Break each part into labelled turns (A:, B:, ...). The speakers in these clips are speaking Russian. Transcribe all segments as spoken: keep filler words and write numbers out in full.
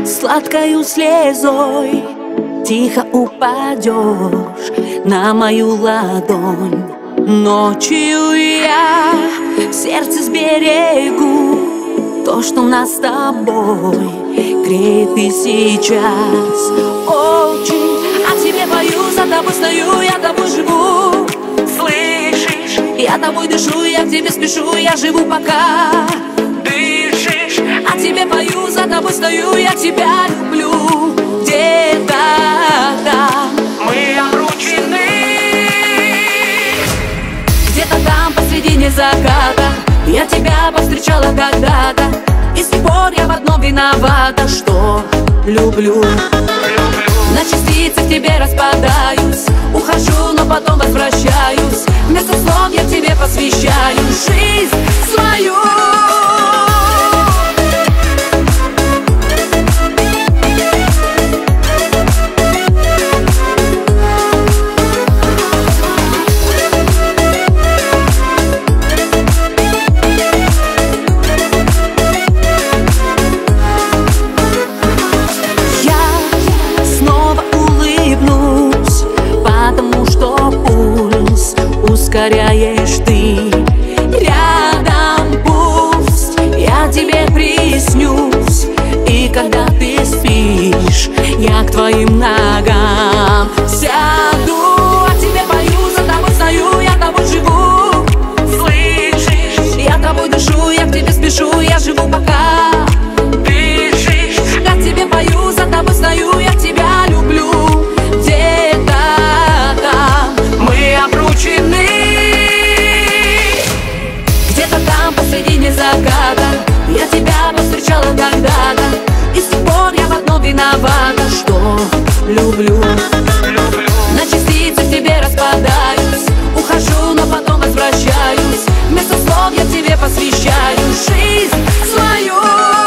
A: сладкою слезой тихо упадешь на мою ладонь. Ночью я в сердце сберегу то, что нас с тобой греет и сейчас. Очень о тебе пою, за тобой стою, я тобой живу. Слышишь? Я тобой дышу, я к тебе спешу, я живу пока дышишь. О тебе пою, за тобой стою, я тебя люблю. Где-то там мы обручены, где-то там посредине заката я тебя повстречала когда-то, и с тех пор я в одном виновата, что люблю. На частицы к тебе распадаюсь, ухожу, но потом возвращаюсь. Вместо слов я тебе посвящаю жизнь свою. Ускоряешь ты рядом, пусть я тебе приснюсь. И когда ты спишь, я к твоим ногам сяду. О тебе пою, за тобой стою, я тобой живу. Слышишь? Я тобой дышу, я к тебе спешу, я живу пока дышишь. О тебе пою, за тобой стою, я тебя люблю. Где-то там мы обручены, посредине заката я тебя повстречала когда-то, и с тех пор я в одном виновата, что люблю. На частицы к тебе распадаюсь, ухожу, но потом возвращаюсь. Вместо слов я тебе посвящаю жизнь свою.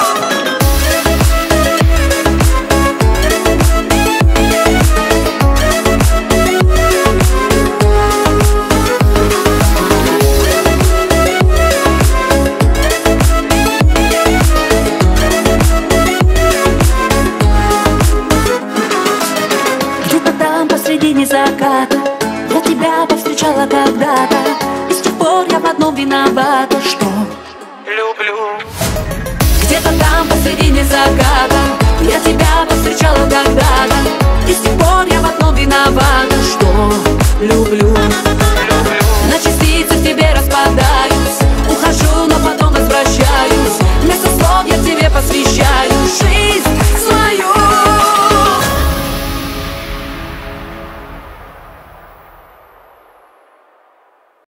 A: Посредине заката я тебя повстречала когда-то, и с тех пор я в одном виновата, что люблю. Где-то там посредине заката я тебя повстречала когда-то, и с тех пор я в одном виновата, что люблю.